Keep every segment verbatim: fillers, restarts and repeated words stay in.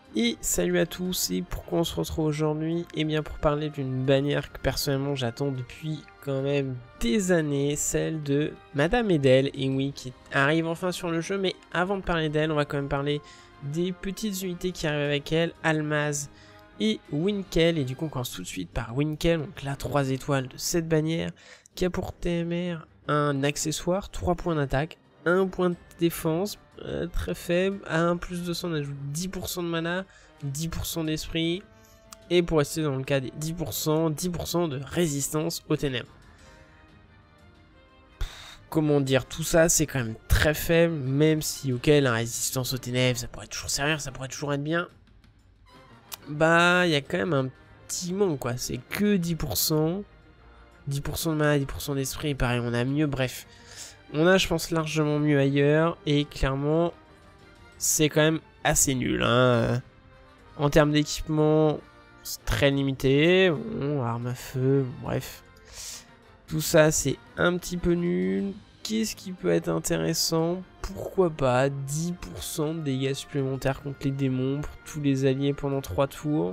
Et salut à tous, et pourquoi on se retrouve aujourd'hui? Eh bien pour parler d'une bannière que personnellement j'attends depuis quand même des années, celle de Madame Edel, et oui, qui arrive enfin sur le jeu, mais avant de parler d'elle, on va quand même parler des petites unités qui arrivent avec elle, Almaz et Winkel, et du coup on commence tout de suite par Winkel, donc là trois étoiles de cette bannière, qui a pour T M R un accessoire, trois points d'attaque, un point de défense, euh, très faible, à un plus deux cents on ajoute dix pour cent de mana, dix pour cent d'esprit, et pour rester dans le cas des dix pour cent, dix pour cent de résistance aux ténèbres. Comment dire, tout ça c'est quand même très faible, même si ok la résistance aux ténèbres ça pourrait toujours servir, ça pourrait toujours être bien. Bah il y a quand même un petit manque quoi, c'est que dix pour cent, dix pour cent de mana, dix pour cent d'esprit, pareil on a mieux, bref. On a, je pense, largement mieux ailleurs, et clairement, c'est quand même assez nul. Hein. En termes d'équipement, c'est très limité. Bon, arme à feu, bref. Tout ça, c'est un petit peu nul. Qu'est-ce qui peut être intéressant? Pourquoi pas dix pour cent de dégâts supplémentaires contre les démons pour tous les alliés pendant trois tours.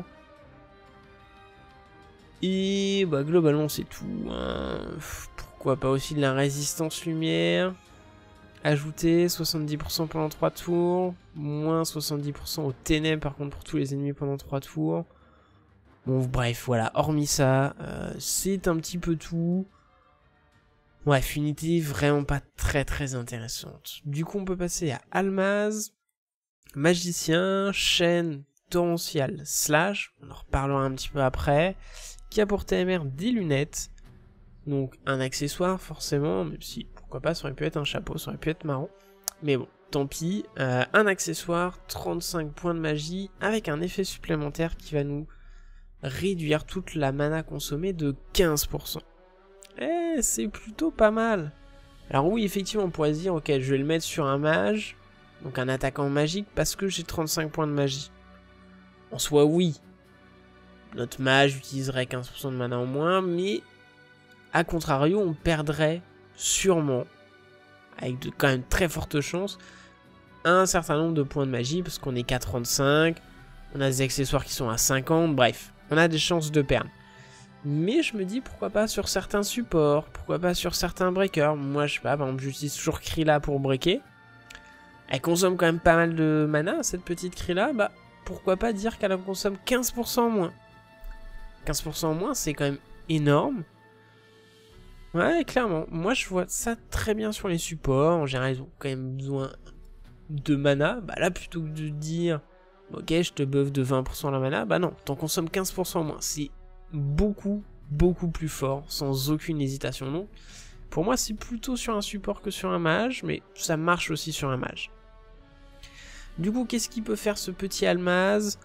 Et bah globalement, c'est tout. Hein. Pourquoi pas aussi de la résistance lumière. Ajouter soixante-dix pour cent pendant trois tours. Moins soixante-dix pour cent aux ténèbres par contre pour tous les ennemis pendant trois tours. Bon bref voilà, hormis ça, euh, c'est un petit peu tout. Bref, unité vraiment pas très très intéressante. Du coup on peut passer à Almaz. Magicien, chaîne torrentiale slash. On en reparlera un petit peu après. Qui a pour T M R des lunettes. Donc un accessoire forcément, même si pourquoi pas, ça aurait pu être un chapeau, ça aurait pu être marrant. Mais bon, tant pis. Euh, un accessoire, trente-cinq points de magie, avec un effet supplémentaire qui va nous réduire toute la mana consommée de quinze pour cent. Eh, c'est plutôt pas mal. Alors oui, effectivement, on pourrait se dire, ok, je vais le mettre sur un mage, donc un attaquant magique, parce que j'ai trente-cinq points de magie. En soi, oui. Notre mage utiliserait quinze pour cent de mana en moins, mais... A contrario, on perdrait sûrement, avec de quand même très fortes chances, un certain nombre de points de magie, parce qu'on est qu'à trente-cinq, on a des accessoires qui sont à cinquante, bref, on a des chances de perdre. Mais je me dis, pourquoi pas sur certains supports, pourquoi pas sur certains breakers. Moi, je sais pas, par exemple, j'utilise toujours Krilla pour breaker. Elle consomme quand même pas mal de mana, cette petite Krilla, bah, pourquoi pas dire qu'elle en consomme quinze pour cent en moins. quinze pour cent en moins, c'est quand même énorme. Ouais, clairement. Moi, je vois ça très bien sur les supports. En général, ils ont quand même besoin de mana. Bah là, plutôt que de dire, ok, je te buff de vingt pour cent la mana, bah non, t'en consommes quinze pour cent moins. C'est beaucoup, beaucoup plus fort, sans aucune hésitation. Donc, pour moi, c'est plutôt sur un support que sur un mage, mais ça marche aussi sur un mage. Du coup, qu'est-ce qu'il peut faire ce petit Almaz?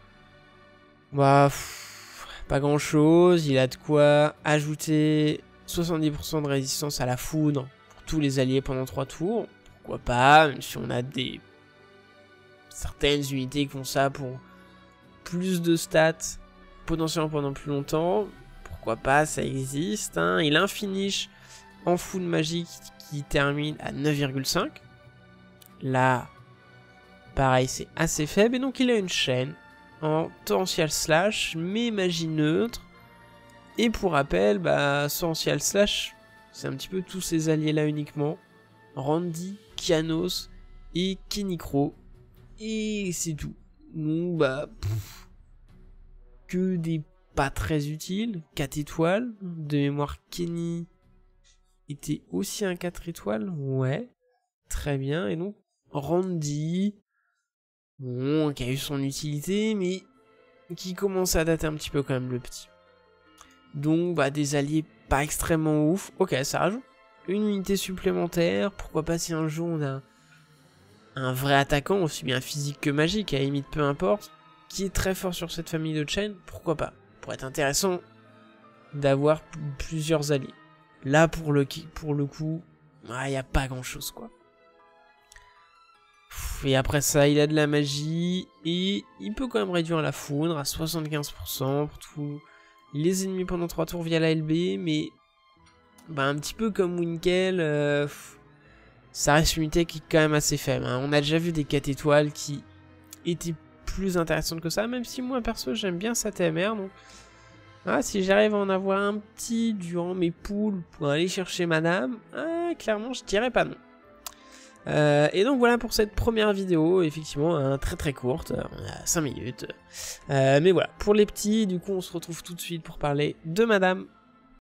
Bah, pff, pas grand-chose. Il a de quoi ajouter... soixante-dix pour cent de résistance à la foudre pour tous les alliés pendant trois tours. Pourquoi pas, même si on a des certaines unités qui font ça pour plus de stats, potentiellement pendant plus longtemps. Pourquoi pas, ça existe. Hein. Il a un finish en foudre magique qui termine à neuf virgule cinq. Là, pareil, c'est assez faible. Et donc il a une chaîne en torrential slash, mais magie neutre. Et pour rappel, bah, Torrential Slash, c'est un petit peu tous ces alliés-là uniquement. Randy, Kianos et Kenikro. Et c'est tout. Donc, bah, pff, que des pas très utiles. quatre étoiles. De mémoire, Kenny était aussi un quatre étoiles. Ouais, très bien. Et donc, Randy, bon, qui a eu son utilité, mais qui commence à dater un petit peu quand même le petit. Donc, bah, des alliés pas extrêmement ouf. Ok, ça rajoute une unité supplémentaire. Pourquoi pas si un jour on a un vrai attaquant, aussi bien physique que magique, à la limite peu importe, qui est très fort sur cette famille de chaînes, pourquoi pas. Pour être intéressant d'avoir plusieurs alliés. Là, pour le, pour le coup, il ah, n'y a pas grand chose, quoi. Et après ça, il a de la magie, et il peut quand même réduire la foudre à soixante-quinze pour cent pour tout... les ennemis pendant trois tours via la L B, mais bah, un petit peu comme Winkel, euh, ça reste une unité qui est quand même assez faible. Hein. On a déjà vu des quatre étoiles qui étaient plus intéressante que ça, même si moi perso j'aime bien sa T M R, donc ah, si j'arrive à en avoir un petit durant mes poules pour aller chercher madame, ah, clairement je dirais pas non. Euh, et donc voilà pour cette première vidéo, effectivement hein, très très courte, on a cinq minutes. Euh, mais voilà, pour les petits, du coup on se retrouve tout de suite pour parler de madame.